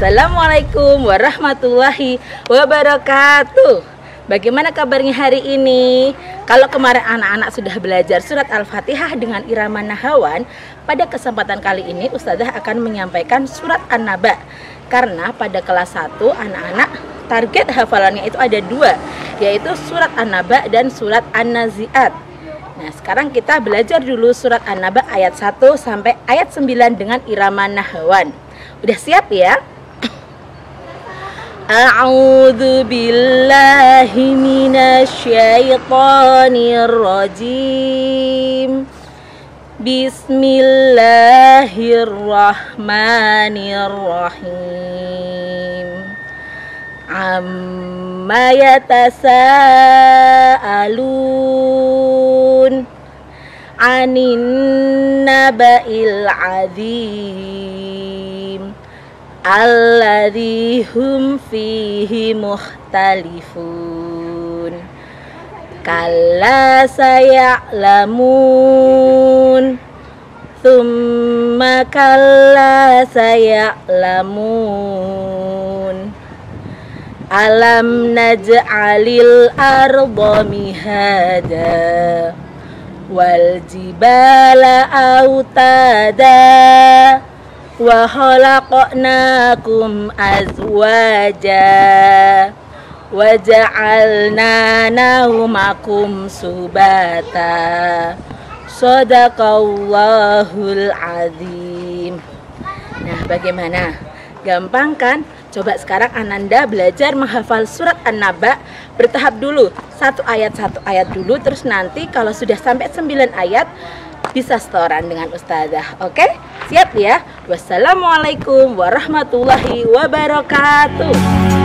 Assalamualaikum warahmatullahi wabarakatuh. Bagaimana kabarnya hari ini? Kalau kemarin anak-anak sudah belajar surat Al-Fatihah dengan irama nahawan, pada kesempatan kali ini Ustazah akan menyampaikan surat An-Naba. Karena pada kelas 1 anak-anak target hafalannya itu ada 2, yaitu surat An-Naba dan surat An-Nazi'at. Nah, sekarang kita belajar dulu surat An-Naba ayat 1 sampai ayat 9 dengan irama nahawan. Udah siap ya? A'udzu billahi minasyaitonir rajim. Bismillahirrahmanirrahim. Amma yatasaalun 'anin naba'il 'adzim alladzi hum fihi mukhtalifun. Kalla saya'lamun thumma kalla saya'lamun. Alam naj'alil arda mihada wal jibala autada wa khalaqnakum azwaja wa ja'alna naumakum subata. Shadaqallahul azim. Nah, bagaimana? Gampang kan? Coba sekarang Ananda belajar menghafal surat An-Naba bertahap dulu. Satu ayat dulu, terus nanti kalau sudah sampai 9 ayat bisa setoran dengan Ustazah. Oke? Siap ya? Wassalamualaikum warahmatullahi wabarakatuh.